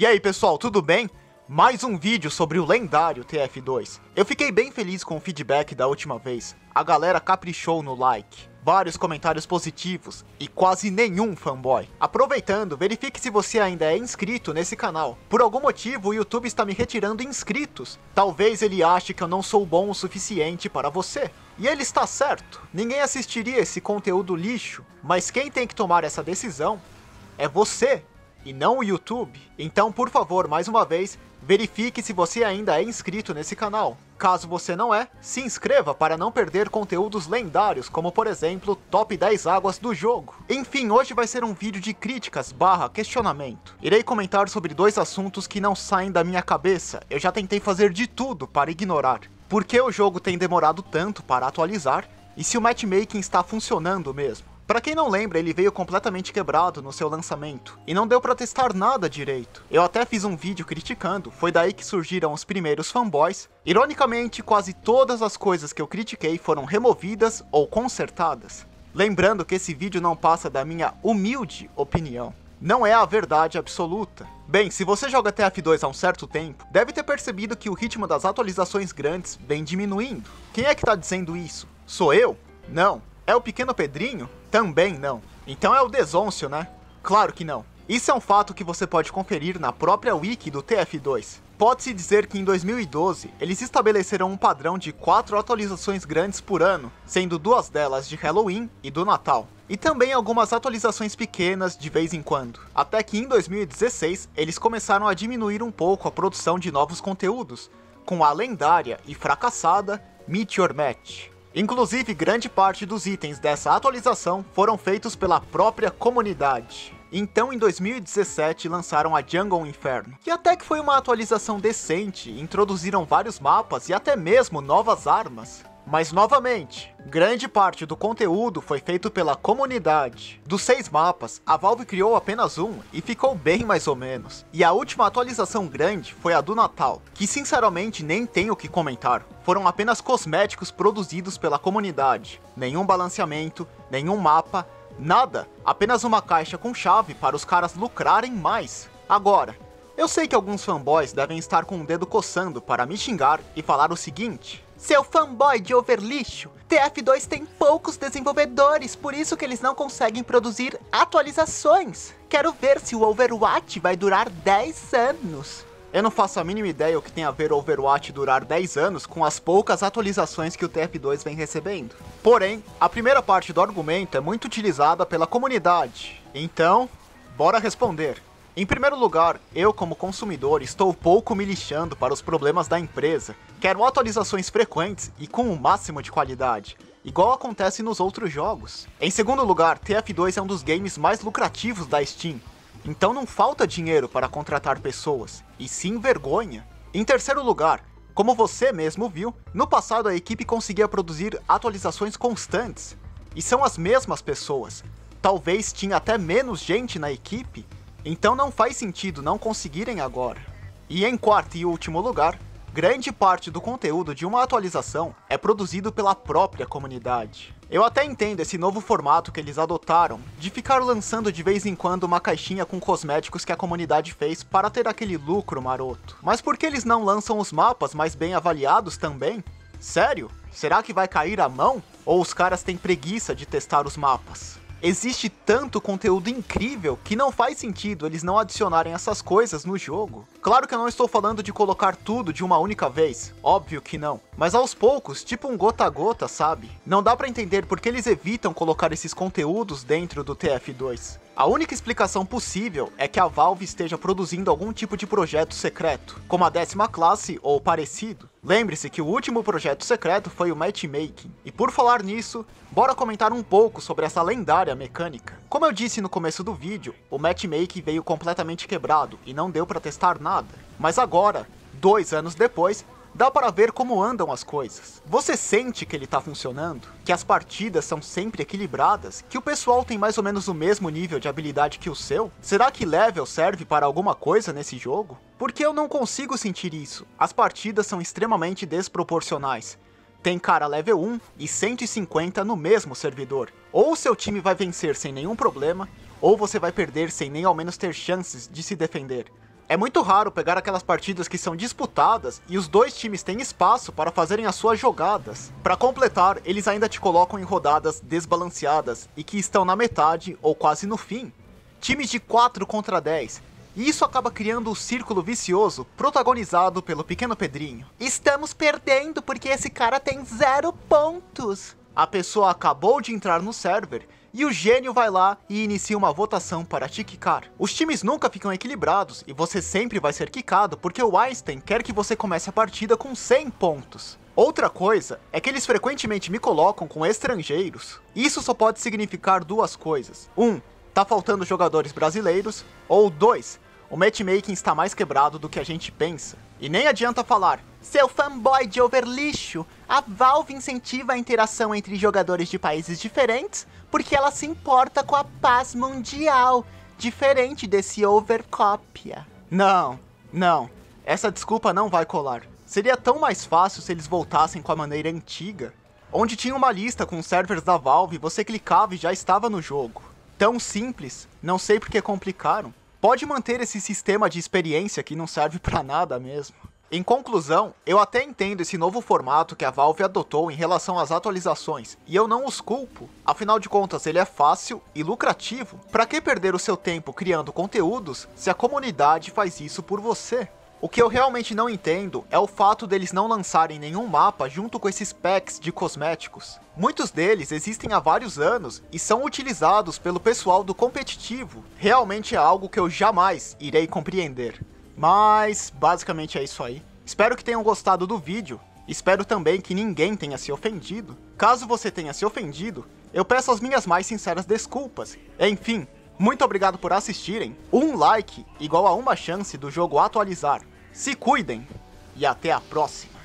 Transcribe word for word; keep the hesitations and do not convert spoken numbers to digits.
E aí pessoal, tudo bem? Mais um vídeo sobre o lendário T F dois. Eu fiquei bem feliz com o feedback da última vez. A galera caprichou no like, vários comentários positivos e quase nenhum fanboy. Aproveitando, verifique se você ainda é inscrito nesse canal. Por algum motivo o YouTube está me retirando inscritos. Talvez ele ache que eu não sou bom o suficiente para você. E ele está certo, ninguém assistiria esse conteúdo lixo, mas quem tem que tomar essa decisão é você, e não o YouTube. Então, por favor, mais uma vez, verifique se você ainda é inscrito nesse canal. Caso você não é, se inscreva para não perder conteúdos lendários, como por exemplo, top dez águas do jogo. Enfim, hoje vai ser um vídeo de críticas barra questionamento. Irei comentar sobre dois assuntos que não saem da minha cabeça, eu já tentei fazer de tudo para ignorar. Por que o jogo tem demorado tanto para atualizar, e se o matchmaking está funcionando mesmo. Pra quem não lembra, ele veio completamente quebrado no seu lançamento, e não deu pra testar nada direito. Eu até fiz um vídeo criticando, foi daí que surgiram os primeiros fanboys. Ironicamente, quase todas as coisas que eu critiquei foram removidas ou consertadas. Lembrando que esse vídeo não passa da minha humilde opinião. Não é a verdade absoluta. Bem, se você joga T F dois há um certo tempo, deve ter percebido que o ritmo das atualizações grandes vem diminuindo. Quem é que tá dizendo isso? Sou eu? Não. É o Pequeno Pedrinho? Também não. Então é o Desoncio, né? Claro que não. Isso é um fato que você pode conferir na própria wiki do T F dois. Pode-se dizer que em dois mil e doze, eles estabeleceram um padrão de quatro atualizações grandes por ano, sendo duas delas de Halloween e do Natal. E também algumas atualizações pequenas de vez em quando. Até que em dois mil e dezesseis, eles começaram a diminuir um pouco a produção de novos conteúdos, com a lendária e fracassada Meteor Match. Inclusive, grande parte dos itens dessa atualização foram feitos pela própria comunidade. Então, em dois mil e dezessete, lançaram a Jungle Inferno, que até que foi uma atualização decente, introduziram vários mapas e até mesmo novas armas. Mas, novamente, grande parte do conteúdo foi feito pela comunidade. Dos seis mapas, a Valve criou apenas um e ficou bem mais ou menos. E a última atualização grande foi a do Natal, que sinceramente nem tenho o que comentar. Foram apenas cosméticos produzidos pela comunidade. Nenhum balanceamento, nenhum mapa, nada. Apenas uma caixa com chave para os caras lucrarem mais. Agora, eu sei que alguns fanboys devem estar com o dedo coçando para me xingar e falar o seguinte: seu fanboy de overlixo, T F dois tem poucos desenvolvedores, por isso que eles não conseguem produzir atualizações. Quero ver se o Overwatch vai durar dez anos. Eu não faço a mínima ideia o que tem a ver o Overwatch durar dez anos com as poucas atualizações que o T F dois vem recebendo. Porém, a primeira parte do argumento é muito utilizada pela comunidade. Então, bora responder. Em primeiro lugar, eu como consumidor estou pouco me lixando para os problemas da empresa. Quero atualizações frequentes e com o máximo de qualidade, igual acontece nos outros jogos. Em segundo lugar, T F dois é um dos games mais lucrativos da Steam, então não falta dinheiro para contratar pessoas, e sim vergonha. Em terceiro lugar, como você mesmo viu, no passado a equipe conseguia produzir atualizações constantes, e são as mesmas pessoas. Talvez tinha até menos gente na equipe, então não faz sentido não conseguirem agora. E em quarto e último lugar, grande parte do conteúdo de uma atualização é produzido pela própria comunidade. Eu até entendo esse novo formato que eles adotaram, de ficar lançando de vez em quando uma caixinha com cosméticos que a comunidade fez para ter aquele lucro maroto. Mas por que eles não lançam os mapas mais bem avaliados também? Sério? Será que vai cair a mão? Ou os caras têm preguiça de testar os mapas? Existe tanto conteúdo incrível que não faz sentido eles não adicionarem essas coisas no jogo. Claro que eu não estou falando de colocar tudo de uma única vez, óbvio que não. Mas aos poucos, tipo um gota a gota, sabe? Não dá pra entender por que eles evitam colocar esses conteúdos dentro do T F dois. A única explicação possível é que a Valve esteja produzindo algum tipo de projeto secreto, como a décima classe ou parecido. Lembre-se que o último projeto secreto foi o Matchmaking. E por falar nisso, bora comentar um pouco sobre essa lendária mecânica. Como eu disse no começo do vídeo, o Matchmaking veio completamente quebrado e não deu pra testar nada. Mas agora, dois anos depois, dá para ver como andam as coisas. Você sente que ele tá funcionando? Que as partidas são sempre equilibradas? Que o pessoal tem mais ou menos o mesmo nível de habilidade que o seu? Será que level serve para alguma coisa nesse jogo? Porque eu não consigo sentir isso. As partidas são extremamente desproporcionais. Tem cara level um e cento e cinquenta no mesmo servidor. Ou seu time vai vencer sem nenhum problema, ou você vai perder sem nem ao menos ter chances de se defender. É muito raro pegar aquelas partidas que são disputadas e os dois times têm espaço para fazerem as suas jogadas. Para completar, eles ainda te colocam em rodadas desbalanceadas e que estão na metade ou quase no fim. Times de quatro contra dez. E isso acaba criando um círculo vicioso, protagonizado pelo pequeno Pedrinho. Estamos perdendo porque esse cara tem zero pontos. A pessoa acabou de entrar no server e o gênio vai lá e inicia uma votação para te quicar. Os times nunca ficam equilibrados e você sempre vai ser quicado porque o Einstein quer que você comece a partida com cem pontos. Outra coisa é que eles frequentemente me colocam com estrangeiros. Isso só pode significar duas coisas. Um, tá faltando jogadores brasileiros. Ou dois, o matchmaking está mais quebrado do que a gente pensa. E nem adianta falar, seu fanboy de overlixo, a Valve incentiva a interação entre jogadores de países diferentes porque ela se importa com a paz mundial, diferente desse overcópia. Não, não, essa desculpa não vai colar. Seria tão mais fácil se eles voltassem com a maneira antiga, onde tinha uma lista com servers da Valve e você clicava e já estava no jogo. Tão simples, não sei por que complicaram. Pode manter esse sistema de experiência que não serve pra nada mesmo. Em conclusão, eu até entendo esse novo formato que a Valve adotou em relação às atualizações, e eu não os culpo. Afinal de contas, ele é fácil e lucrativo. Pra que perder o seu tempo criando conteúdos se a comunidade faz isso por você? O que eu realmente não entendo é o fato deles não lançarem nenhum mapa junto com esses packs de cosméticos. Muitos deles existem há vários anos e são utilizados pelo pessoal do competitivo. Realmente é algo que eu jamais irei compreender. Mas basicamente é isso aí. Espero que tenham gostado do vídeo. Espero também que ninguém tenha se ofendido. Caso você tenha se ofendido, eu peço as minhas mais sinceras desculpas. Enfim, muito obrigado por assistirem. Um like igual a uma chance do jogo atualizar. Se cuidem e até a próxima.